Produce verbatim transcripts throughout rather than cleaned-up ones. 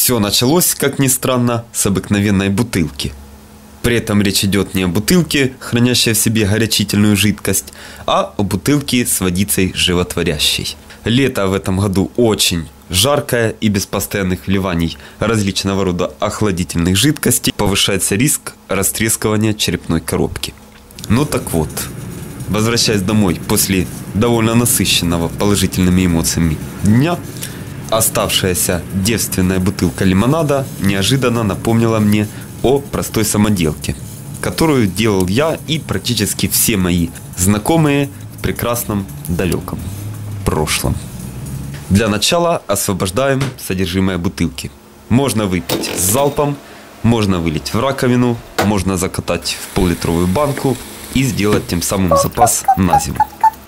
Все началось, как ни странно, с обыкновенной бутылки. При этом речь идет не о бутылке, хранящей в себе горячительную жидкость, а о бутылке с водицей животворящей. Лето в этом году очень жаркое, и без постоянных вливаний различного рода охладительных жидкостей повышается риск растрескивания черепной коробки. Ну так вот, возвращаясь домой после довольно насыщенного положительными эмоциями дня, оставшаяся девственная бутылка лимонада неожиданно напомнила мне о простой самоделке, которую делал я и практически все мои знакомые в прекрасном далеком прошлом. Для начала освобождаем содержимое бутылки. Можно выпить с залпом, можно вылить в раковину, можно закатать в пол-литровую банку и сделать тем самым запас на зиму.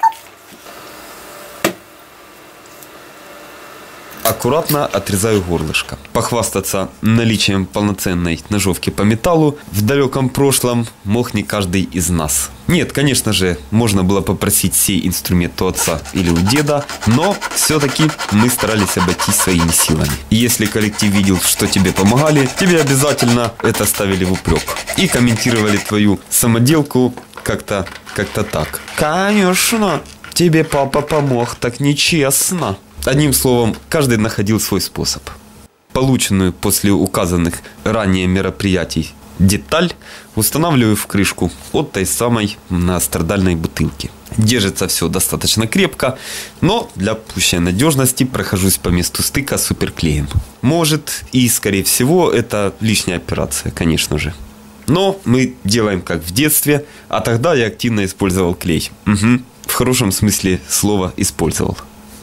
Аккуратно отрезаю горлышко. Похвастаться наличием полноценной ножовки по металлу в далеком прошлом мог не каждый из нас. Нет, конечно же, можно было попросить сей инструмент у отца или у деда, но все-таки мы старались обойтись своими силами. Если коллектив видел, что тебе помогали, тебе обязательно это ставили в упрек и комментировали твою самоделку как-то как-то так. Конечно, тебе папа помог, так нечестно. Одним словом, каждый находил свой способ. Полученную после указанных ранее мероприятий деталь устанавливаю в крышку от той самой многострадальной бутылки. Держится все достаточно крепко, но для пущей надежности прохожусь по месту стыка суперклеем. Может и, скорее всего, это лишняя операция, конечно же. Но мы делаем как в детстве, а тогда я активно использовал клей. Угу, в хорошем смысле слова использовал.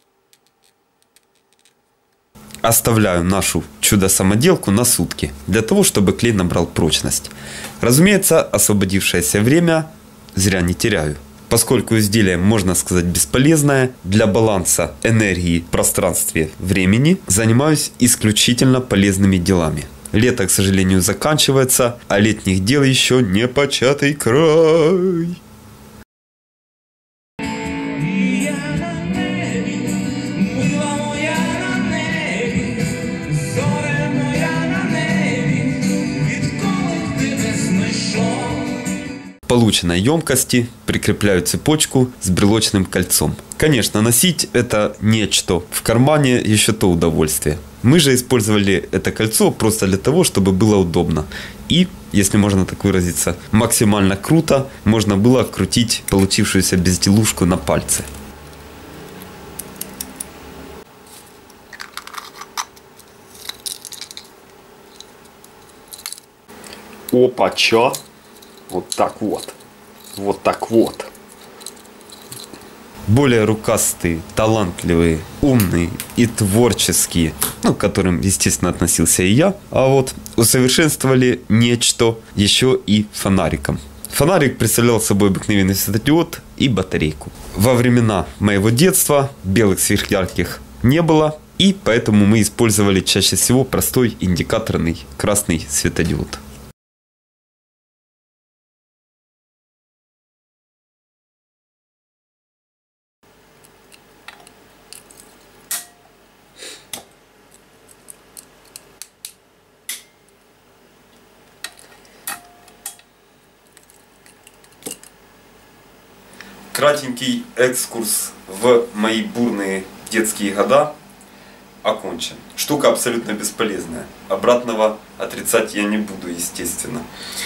Оставляю нашу чудо-самоделку на сутки, для того, чтобы клей набрал прочность. Разумеется, освободившееся время зря не теряю. Поскольку изделие, можно сказать, бесполезное, для баланса энергии в пространстве времени занимаюсь исключительно полезными делами. Лето, к сожалению, заканчивается, а летних дел еще не початый край. К полученной емкости прикрепляю цепочку с брелочным кольцом. Конечно, носить это нечто в кармане еще то удовольствие. Мы же использовали это кольцо просто для того, чтобы было удобно. И, если можно так выразиться, максимально круто можно было крутить получившуюся безделушку на пальце. Опа-ча! Вот так вот. Вот так вот. Более рукастые, талантливые, умные и творческие, ну, к которым, естественно, относился и я, а вот усовершенствовали нечто еще и фонариком. Фонарик представлял собой обыкновенный светодиод и батарейку. Во времена моего детства белых сверхярких не было, и поэтому мы использовали чаще всего простой индикаторный красный светодиод. Кратенький экскурс в мои бурные детские года окончен. Штука абсолютно бесполезная. Обратного отрицать я не буду, естественно.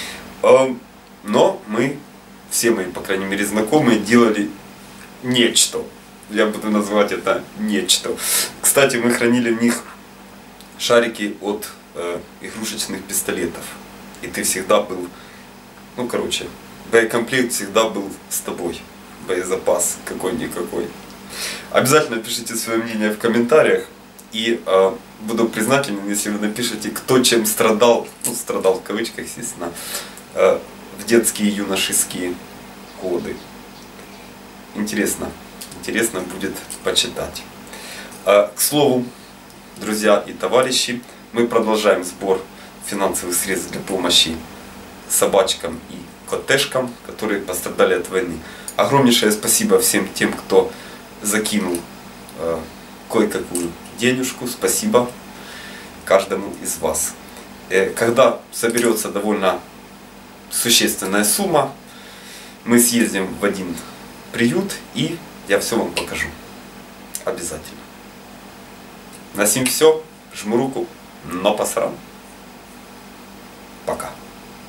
Но мы, все мои, по крайней мере, знакомые, делали нечто. Я буду называть это нечто. Кстати, мы хранили в них шарики от э, игрушечных пистолетов. И ты всегда был, ну короче, боекомплект всегда был с тобой. Боезапас какой-никакой. Обязательно пишите свое мнение в комментариях. И э, буду признателен, если вы напишите, кто чем страдал, ну страдал в кавычках, естественно, э, в детские юношеские годы. Интересно, интересно будет почитать. Э, к слову, друзья и товарищи, мы продолжаем сбор финансовых средств для помощи собачкам и котешкам, которые пострадали от войны. Огромнейшее спасибо всем тем, кто закинул э, кое-какую денежку. Спасибо. каждому из вас. Когда соберется довольно существенная сумма, мы съездим в один приют, и я все вам покажу. Обязательно. На сим все. Жму руку, но посрам.